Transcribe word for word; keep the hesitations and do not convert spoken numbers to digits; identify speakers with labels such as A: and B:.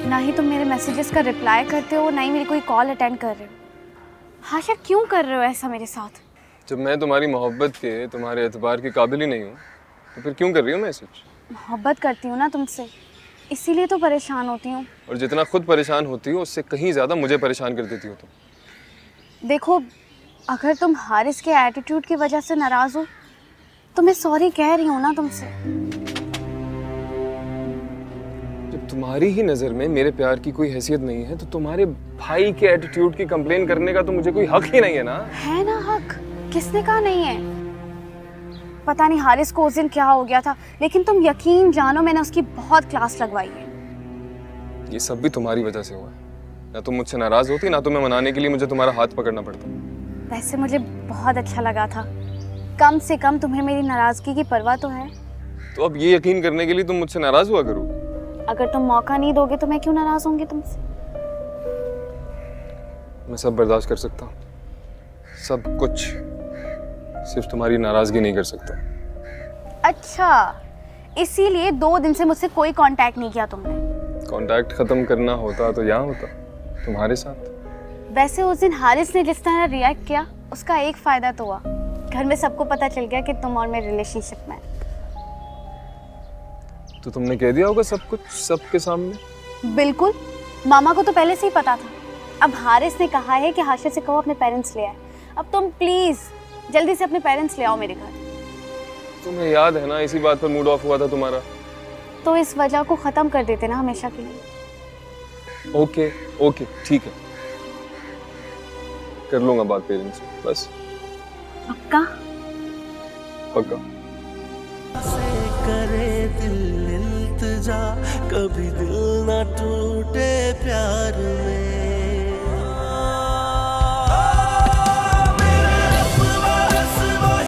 A: ना ही तुम मेरे मैसेजेस का रिप्लाई करते हो, ना ही मेरी कोई कॉल अटेंड कर रहे हो। हाशा क्यों कर रहे हो ऐसा मेरे साथ?
B: जब मैं तुम्हारी मोहब्बत के, तुम्हारे एतबार के काबिल ही नहीं हूँ तो फिर क्यों कर रही हो मैसेज?
A: मोहब्बत करती हूँ ना तुमसे, इसीलिए तो परेशान होती हूँ।
B: और जितना खुद परेशान होती हो उससे कहीं ज्यादा मुझे परेशान कर देती हो तुम।
A: देखो, अगर तुम हारिस के एटीट्यूड की वजह से नाराज हो तो मैं सॉरी कह रही हूँ ना तुमसे।
B: जब तुम्हारी ही नजर में मेरे प्यार की कोई हैसियत नहीं है तो तुम्हारे भाई के एटीट्यूड की कंप्लेन करने का तो मुझे कोई हक ही नहीं है ना।
A: है ना हक, किसने कहा नहीं है? पता नहीं हारिस को उस दिन क्या हो गया था, लेकिन तुम यकीन जानो मैंने उसकी बहुत क्लास लगवाई है।
B: ये सब भी तुम्हारी वजह से हुआ है। ना तुम मुझसे नाराज होती, ना तुम्हें मनाने के लिए मुझे तुम्हारा हाथ पकड़ना पड़ता।
A: वैसे मुझे बहुत अच्छा लगा था, कम से कम तुम्हें मेरी नाराजगी की परवाह तो है।
B: तो अब ये यकीन करने के लिए तुम मुझसे नाराज हुआ करो।
A: अगर तुम मौका नहीं दोगे तो मैं क्यों नाराज होंगी तुमसे?
B: मैं सब बर्दाश्त कर सकता हूँ, सब कुछ, सिर्फ तुम्हारी नाराजगी नहीं कर सकता।
A: अच्छा, इसीलिए दो दिन से मुझसे कोई कांटेक्ट नहीं किया तुमने?
B: कांटेक्ट खत्म करना होता तो यहाँ होता, तुम्हारे साथ।
A: वैसे उस दिन हारिस ने जिस तरह रिएक्ट किया उसका एक फायदा तो हुआ, घर में सबको पता चल गया कि तुम और मैं रिलेशनशिप में।
B: तो तुमने कह दिया होगा सब कुछ सबके सामने?
A: बिल्कुल, मामा को तो पहले से ही पता था। अब हारिस ने कहा है कि हाशा से कहो अपने पेरेंट्स ले आए। अब तुम प्लीज जल्दी से अपने पेरेंट्स ले आओ मेरे घर।
B: तुम्हें याद है ना इसी बात पर मूड ऑफ हुआ था तुम्हारा?
A: तो इस वजह को खत्म कर देते ना हमेशा के लिए।
B: ओके ओके ठीक है, कर लूंगा बात पेरेंट्स से, बस।
A: पक्का?
B: पक्का।
C: करे दिल इल्तिजा, कभी दिल ना टूटे प्यार।